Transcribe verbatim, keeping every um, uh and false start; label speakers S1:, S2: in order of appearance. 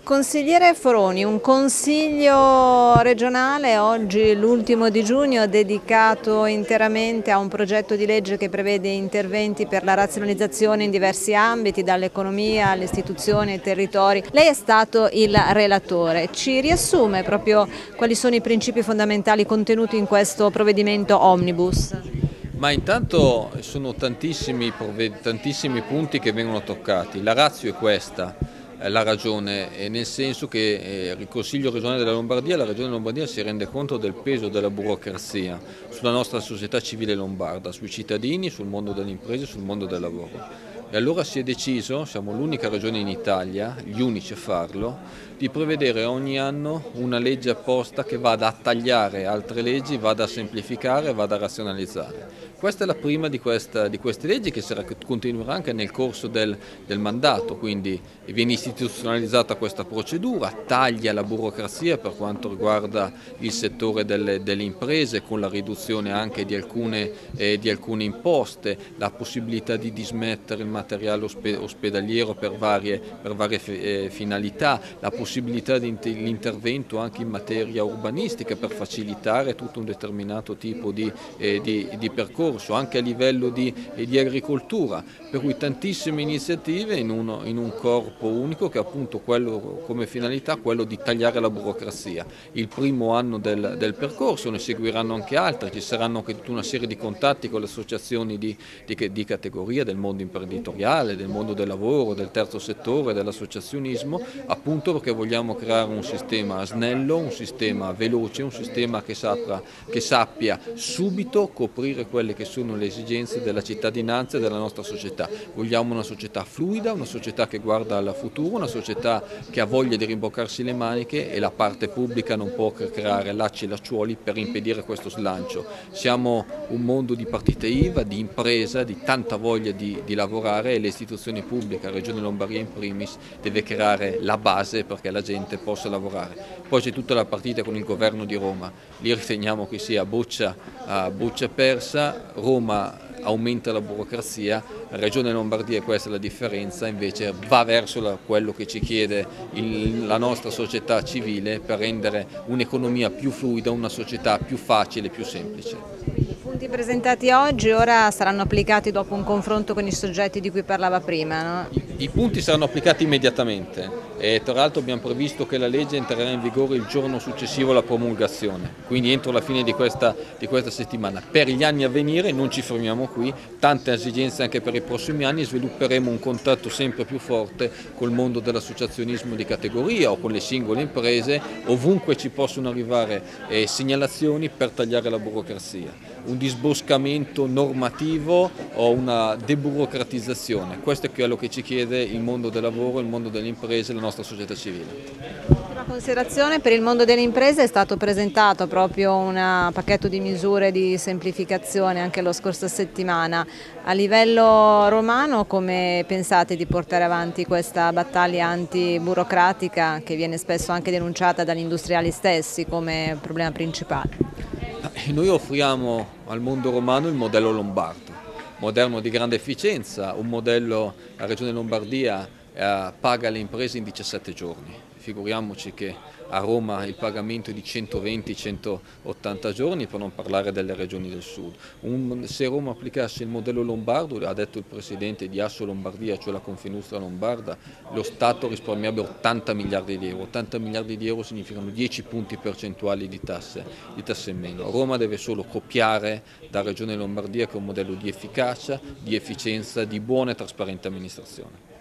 S1: Consigliere Foroni, un consiglio regionale oggi, l'ultimo di giugno, dedicato interamente a un progetto di legge che prevede interventi per la razionalizzazione in diversi ambiti, dall'economia alle istituzioni ai territori. Lei è stato il relatore, ci riassume proprio quali sono i principi fondamentali contenuti in questo provvedimento omnibus?
S2: Ma intanto sono tantissimi, tantissimi punti che vengono toccati. La ratio è questa. La ragione, nel senso che il Consiglio regionale della Lombardia, la Regione Lombardia si rende conto del peso della burocrazia sulla nostra società civile lombarda, sui cittadini, sul mondo delle imprese, sul mondo del lavoro. E allora si è deciso, siamo l'unica regione in Italia, gli unici a farlo, di prevedere ogni anno una legge apposta che vada a tagliare altre leggi, vada a semplificare, vada a razionalizzare. Questa è la prima di, questa, di queste leggi che sarà, continuerà anche nel corso del, del mandato, quindi viene istituzionalizzata questa procedura, taglia la burocrazia per quanto riguarda il settore delle, delle imprese, con la riduzione anche di alcune, eh, di alcune imposte, la possibilità di dismettere il materiale ospedaliero per varie, per varie eh, finalità, la possibilità di l'intervento anche in materia urbanistica per facilitare tutto un determinato tipo di, eh, di, di percorso, anche a livello di, eh, di agricoltura, per cui tantissime iniziative in, uno, in un corpo unico che ha appunto quello, come finalità quello di tagliare la burocrazia. Il primo anno del, del percorso, ne seguiranno anche altri, ci saranno anche tutta una serie di contatti con le associazioni di, di, di categoria del mondo imprenditoriale, del mondo del lavoro, del terzo settore, dell'associazionismo, appunto perché vogliamo creare un sistema snello, un sistema veloce, un sistema che sappia, che sappia subito coprire quelle che sono le esigenze della cittadinanza e della nostra società. Vogliamo una società fluida, una società che guarda al futuro, una società che ha voglia di rimboccarsi le maniche, e la parte pubblica non può creare lacci e lacciuoli per impedire questo slancio. Siamo un mondo di partite I V A, di impresa, di tanta voglia di, di lavorare, e le istituzioni pubbliche, la Regione Lombardia in primis, deve creare la base perché la gente possa lavorare. Poi c'è tutta la partita con il governo di Roma, lì riteniamo che sia boccia, uh, boccia persa. Roma aumenta la burocrazia, la Regione Lombardia, questa è la differenza, invece va verso la, quello che ci chiede il, la nostra società civile per rendere un'economia più fluida, una società più facile, più semplice.
S1: I punti presentati oggi ora saranno applicati dopo un confronto con i soggetti di cui parlava prima, no?
S2: I, I punti saranno applicati immediatamente e tra l'altro abbiamo previsto che la legge entrerà in vigore il giorno successivo alla promulgazione, quindi entro la fine di questa, di questa settimana. Per gli anni a venire non ci fermiamo qui, tante esigenze anche per i prossimi anni, svilupperemo un contatto sempre più forte col mondo dell'associazionismo di categoria o con le singole imprese, ovunque ci possono arrivare eh, segnalazioni per tagliare la burocrazia. Un disboscamento normativo o una deburocratizzazione, questo è quello che ci chiede il mondo del lavoro, il mondo delle imprese e la nostra società civile.
S1: Una considerazione: per il mondo delle imprese è stato presentato proprio un pacchetto di misure di semplificazione anche la scorsa settimana. A livello romano come pensate di portare avanti questa battaglia antiburocratica che viene spesso anche denunciata dagli industriali stessi come problema principale?
S2: Noi offriamo al mondo romano il modello lombardo, moderno di grande efficienza, un modello, la Regione Lombardia eh, paga le imprese in diciassette giorni. Figuriamoci che a Roma il pagamento è di centoventi centottanta giorni, per non parlare delle regioni del sud. Un, se Roma applicasse il modello lombardo, ha detto il presidente di Asso Lombardia, cioè la Confindustria lombarda, lo Stato risparmierebbe ottanta miliardi di euro. ottanta miliardi di euro significano dieci punti percentuali di tasse, di tasse in meno. Roma deve solo copiare da Regione Lombardia, che è un modello di efficacia, di efficienza, di buona e trasparente amministrazione.